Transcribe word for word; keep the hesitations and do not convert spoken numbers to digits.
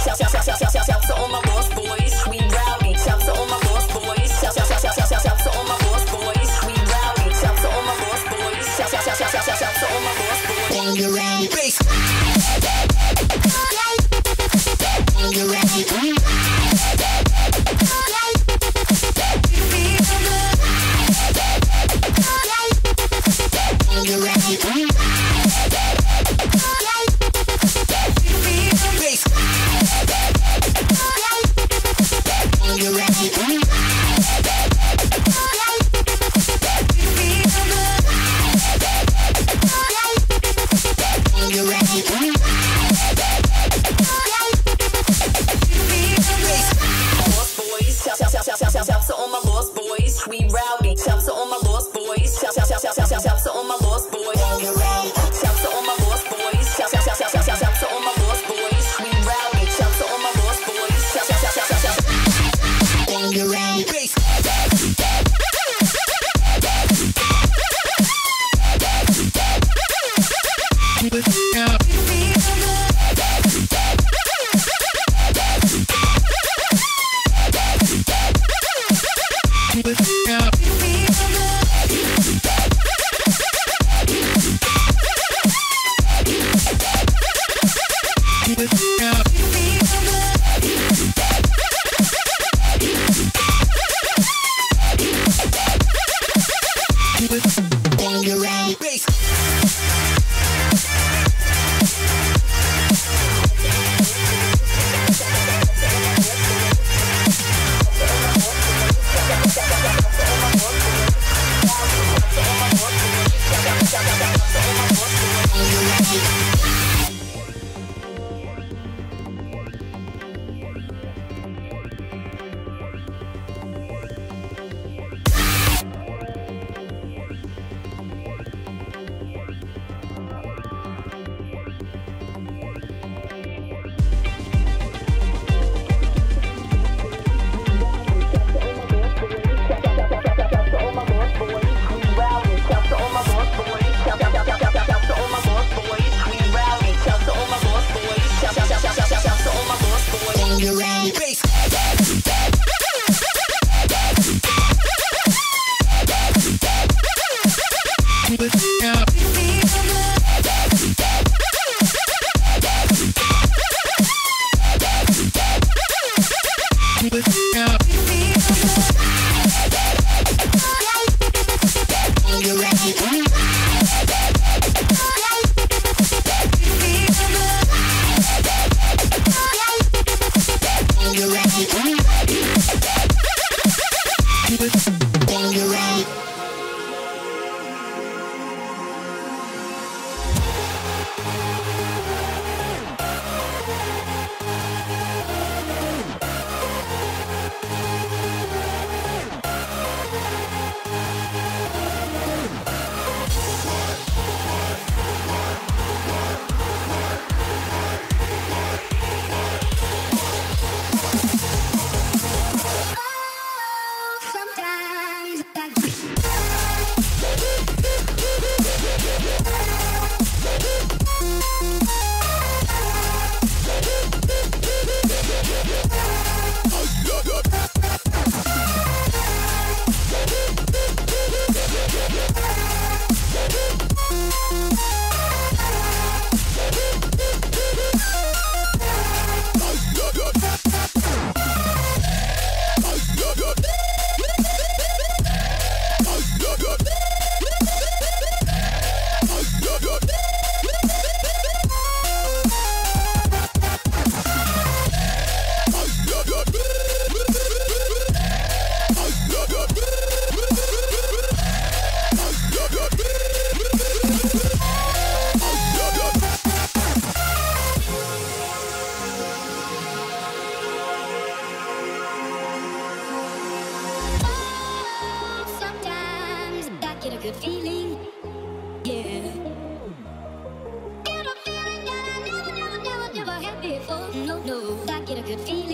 Shout to all my lost boys, we rowdy. Shout to all my lost boys. Shout to all my lost boys, we rowdy. Shout to all my lost boys. Shout to all my lost boys. When you're ready, bass. When you're ready, when you're ready. Shout to all my lost boys, we rowdy. Shout to all my lost boys. Shout to all my lost boys. Shout to all my lost boys. Shout to all my lost boys, we rowdy. Shout to all my lost boys. When you're ready, bass. When you're ready, bass. good feeling, yeah. Get a feeling that I never, never, never, never had before. No, no, I get a good feeling.